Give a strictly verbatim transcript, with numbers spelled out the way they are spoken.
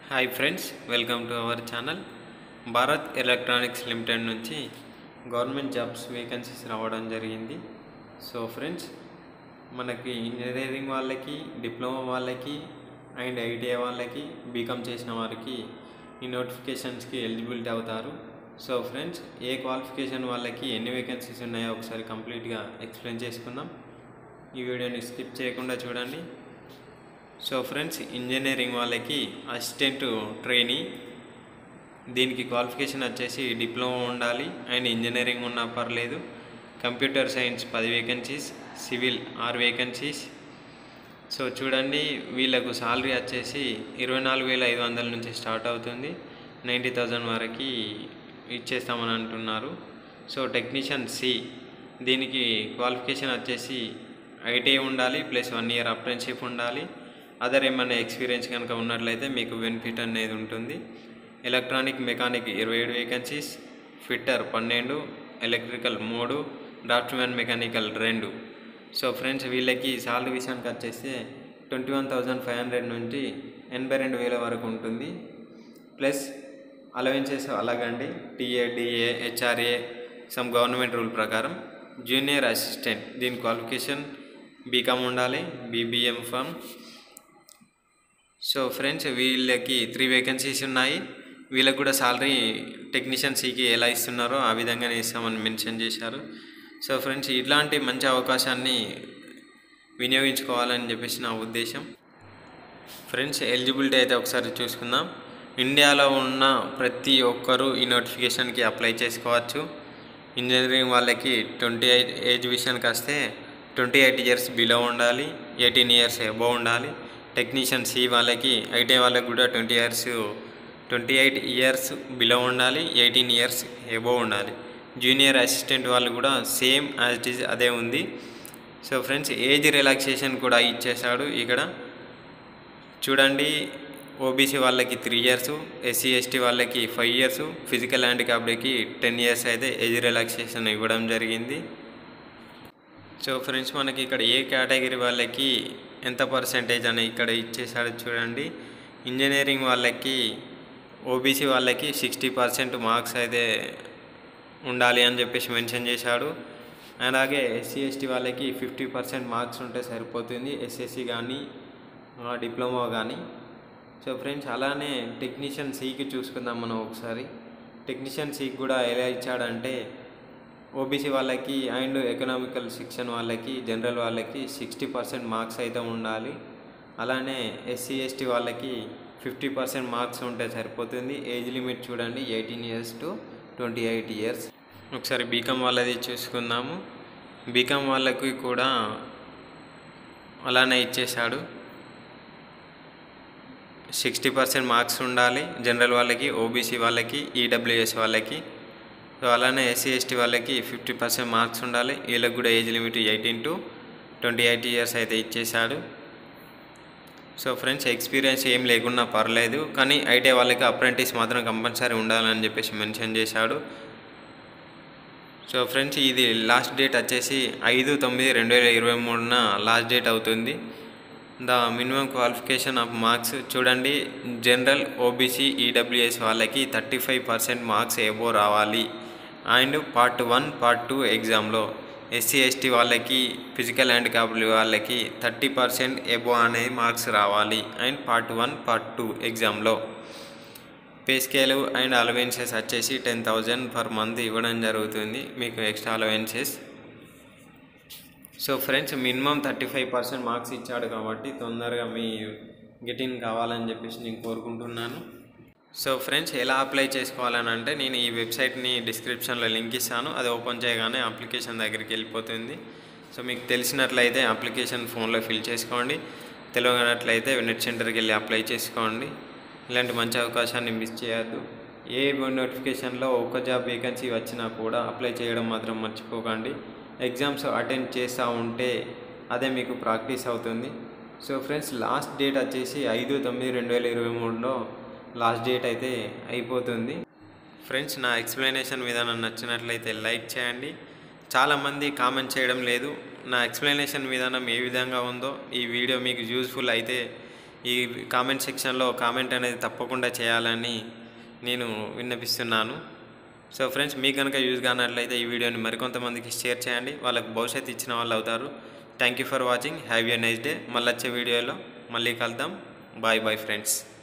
Hi friends, welcome to our channel. Bharat Electronics Limited నుంచి government jobs vacancies రావడం జరిగింది. So friends, మనకి engineering వాళ్ళకి, డిప్లొమా వాళ్ళకి అండ్ ఐటీఐ వాళ్ళకి, బీకామ్ చేసిన వారికి ఈ నోటిఫికేషన్స్కి ఎలిజిబిలిటీ అవుతారు. సో ఫ్రెండ్స్, ఏ క్వాలిఫికేషన్ వాళ్ళకి ఎన్ని వేకెన్సీస్ ఉన్నాయో ఒకసారి కంప్లీట్గా ఎక్స్ప్లెయిన్ చేసుకుందాం. ఈ వీడియోని స్కిప్ చేయకుండా చూడండి. సో ఫ్రెండ్స్, ఇంజనీరింగ్ వాళ్ళకి అసిస్టెంట్ ట్రైనీ, దీనికి క్వాలిఫికేషన్ వచ్చేసి డిప్లొమా ఉండాలి అండ్ ఇంజనీరింగ్ ఉన్నా పర్లేదు. కంప్యూటర్ సైన్స్ పది వేకెన్సీస్, సివిల్ ఆరు వేకెన్సీస్. సో చూడండి, వీళ్ళకు శాలరీ వచ్చేసి ఇరవై నాలుగు వేల ఐదు వందల నుంచి స్టార్ట్ అవుతుంది. నైంటీ థౌజండ్ వరకు ఇచ్చేస్తామని అంటున్నారు. సో టెక్నీషియన్ సి, దీనికి క్వాలిఫికేషన్ వచ్చేసి ఐటీఐ ఉండాలి ప్లస్ వన్ ఇయర్ అప్రెంటిస్షిప్ ఉండాలి. అదర్ ఏమైనా ఎక్స్పీరియన్స్ కనుక ఉన్నట్లయితే మీకు బెనిఫిట్ అనేది ఉంటుంది. ఎలక్ట్రానిక్ మెకానిక్ ఇరవై ఏడు వేకెన్సీస్, ఫిట్టర్ పన్నెండు, ఎలక్ట్రికల్ మూడు, డ్రాఫ్ట్మెన్ మెకానికల్ రెండు. సో ఫ్రెండ్స్, వీళ్ళకి శాలరీ విషయానికి వచ్చేస్తే twenty one thousand five hundred నుంచి ఎనభై రెండు వేల వరకు ఉంటుంది. ప్లస్ అలవెన్సెస్ అలాగండి, TA, DA, HRA some government rule ప్రకారం. జూనియర్ అసిస్టెంట్, దీని క్వాలిఫికేషన్ బీకామ్ ఉండాలి, బీబీఎం ఫామ్. సో ఫ్రెండ్స్, వీళ్ళకి త్రీ వేకెన్సీస్ ఉన్నాయి. వీళ్ళకి కూడా శాలరీ టెక్నీషియన్ సికి ఎలా ఇస్తున్నారో ఆ విధంగానే ఇస్తామని మెన్షన్ చేశారు. సో ఫ్రెండ్స్, ఇట్లాంటి మంచి అవకాశాన్ని వినియోగించుకోవాలని చెప్పేసి నా ఉద్దేశం. ఫ్రెండ్స్, ఎలిజిబిలిటీ అయితే ఒకసారి చూసుకుందాం. ఇండియాలో ఉన్న ప్రతి ఒక్కరూ ఈ నోటిఫికేషన్కి అప్లై చేసుకోవచ్చు. ఇంజనీరింగ్ వాళ్ళకి ట్వంటీ ఎయిట్ ఏజ్ విషయానికి వస్తే ట్వంటీ ఎయిట్ ఇయర్స్ బిలో ఉండాలి, ఎయిటీన్ ఇయర్స్ అబోవ్ ఉండాలి. టెక్నీషియన్ సి వాళ్ళకి, ఐటీఐ వాళ్ళకి కూడా twenty years twenty eight years below ఉండాలి, ఎయిటీన్ ఇయర్స్ అబోవ్ ఉండాలి. జూనియర్ అసిస్టెంట్ వాళ్ళు కూడా సేమ్ యాజ్ ఇట్ ఈజ్ అదే ఉంది. సో ఫ్రెండ్స్, ఏజ్ రిలాక్సేషన్ కూడా ఇచ్చేసాడు ఇక్కడ చూడండి. ఓబీసీ వాళ్ళకి త్రీ ఇయర్స్, ఎస్సీ ఎస్టీ వాళ్ళకి ఫైవ్ ఇయర్స్, ఫిజికల్ హ్యాండిక్యాప్డ్కి టెన్ ఇయర్స్ అయితే ఏజ్ రిలాక్సేషన్ ఇవ్వడం జరిగింది. సో ఫ్రెండ్స్, మనకి ఇక్కడ ఏ కేటగిరీ వాళ్ళకి ఎంత పర్సెంటేజ్ అని ఇక్కడ ఇచ్చేసాడు చూడండి. ఇంజనీరింగ్ వాళ్ళకి, ఓబీసీ వాళ్ళకి సిక్స్టీ పర్సెంట్ మార్క్స్ అయితే ఉండాలి అని చెప్పేసి మెన్షన్ చేశాడు. అలాగే ఎస్సీ ఎస్టీ వాళ్ళకి ఫిఫ్టీ పర్సెంట్ మార్క్స్ ఉంటే సరిపోతుంది, ఎస్ఎస్సి కానీ డిప్లొమా కానీ. సో ఫ్రెండ్స్, అలానే టెక్నీషియన్ సికి చూసుకుందాం మనం ఒకసారి. టెక్నీషియన్ సికి కూడా ఎలా ఇచ్చాడంటే, ఓబీసీ వాళ్ళకి అండ్ ఎకనామికల్ సెక్షన్ వాళ్ళకి, జనరల్ వాళ్ళకి సిక్స్టీ పర్సెంట్ మార్క్స్ అయితే ఉండాలి. అలానే ఎస్సీ ఎస్టీ వాళ్ళకి ఫిఫ్టీ పర్సెంట్ మార్క్స్ ఉంటే సరిపోతుంది. ఏజ్ లిమిట్ చూడండి, eighteen years to twenty eight years. ఒకసారి బీకామ్ వాళ్ళది చూసుకుందాము. బీకామ్ వాళ్ళకి కూడా అలానే ఇచ్చేశాడు. సిక్స్టీ పర్సెంట్ మార్క్స్ ఉండాలి జనరల్ వాళ్ళకి, ఓబీసీ వాళ్ళకి, ఈడబ్ల్యూఎస్ వాళ్ళకి. సో అలానే ఎస్సీ ఎస్టీ వాళ్ళకి ఫిఫ్టీ పర్సెంట్ మార్క్స్ ఉండాలి. వీళ్ళకి కూడా age limit eighteen to twenty eight years అయితే ఇచ్చేశాడు. సో ఫ్రెండ్స్, ఎక్స్పీరియన్స్ ఏం లేకున్నా పర్లేదు, కానీ ఐటీఐ వాళ్ళకి అప్రెంటిస్ మాత్రం కంపల్సరీ ఉండాలని చెప్పేసి మెన్షన్ చేశాడు. సో ఫ్రెండ్స్, ఇది లాస్ట్ డేట్ వచ్చేసి ఐదు తొమ్మిది రెండు వేల ఇరవై మూడున లాస్ట్ డేట్ అవుతుంది. The minimum qualification of marks చూడండి. జనరల్, ఓబీసీ, ఈడబ్ల్యూఎస్ వాళ్ళకి థర్టీ ఫైవ్ పర్సెంట్ మార్క్స్ ఏవో రావాలి. And part one part two ఎగ్జామ్లో ఎస్సీ ఎస్టీ వాళ్ళకి, ఫిజికల్ హ్యాండిక్యాప్డ్ వాళ్ళకి థర్టీ పర్సెంట్ ఎబో అనే మార్క్స్ రావాలి. And part one part two ఎగ్జామ్లో పే స్కేలు అండ్ అలవెన్సెస్ వచ్చేసి టెన్ థౌజండ్ పర్ మంత్ ఇవ్వడం జరుగుతుంది మీకు extra allowances. So friends, minimum thirty five percent marks ఇచ్చాడు కాబట్టి తొందరగా మీ గెటిన్ కావాలని చెప్పేసి నేను కోరుకుంటున్నాను. సో ఫ్రెండ్స్, ఎలా అప్లై చేసుకోవాలని అంటే, నేను ఈ వెబ్సైట్ని డిస్క్రిప్షన్లో లింక్ ఇస్తాను. అది ఓపెన్ చేయగానే అప్లికేషన్ దగ్గరికి వెళ్ళిపోతుంది. సో మీకు తెలిసినట్లయితే అప్లికేషన్ ఫోన్లో ఫిల్ చేసుకోండి, తెలియనట్లయితే నెట్ సెంటర్కి వెళ్ళి అప్లై చేసుకోండి. ఇలాంటి మంచి అవకాశాన్ని మిస్ చేయొద్దు. ఏ నోటిఫికేషన్లో ఒక జాబ్ వేకెన్సీ వచ్చినా కూడా అప్లై చేయడం మాత్రం మర్చిపోకండి. ఎగ్జామ్స్ అటెండ్ చేస్తూ ఉంటే అదే మీకు ప్రాక్టీస్ అవుతుంది. సో ఫ్రెండ్స్, లాస్ట్ డేట్ వచ్చేసి ఐదు తొమ్మిది రెండు వేల ఇరవై మూడులో లాస్ట్ డేట్ అయితే అయిపోతుంది. ఫ్రెండ్స్, నా ఎక్స్ప్లెనేషన్ విధానం నచ్చినట్లయితే లైక్ చేయండి. చాలామంది కామెంట్ చేయడం లేదు. నా ఎక్స్ప్లెనేషన్ విధానం ఏ విధంగా ఉందో, ఈ వీడియో మీకు యూజ్ఫుల్ అయితే ఈ కామెంట్ సెక్షన్లో కామెంట్ అనేది తప్పకుండా చేయాలని నేను విన్నపిస్తున్నాను. సో ఫ్రెండ్స్, మీకు కనుక యూజ్ కానట్లయితే ఈ వీడియోని మరికొంతమందికి షేర్ చేయండి, వాళ్ళకు భవిష్యత్తు ఇచ్చిన వాళ్ళు అవుతారు. Thank you for watching. Have a nice day. మళ్ళీ వచ్చే వీడియోలో మళ్ళీ కలుద్దాం. Bye bye friends.